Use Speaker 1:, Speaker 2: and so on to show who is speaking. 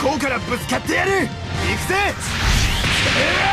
Speaker 1: こうからぶつかってやる。行くぜ。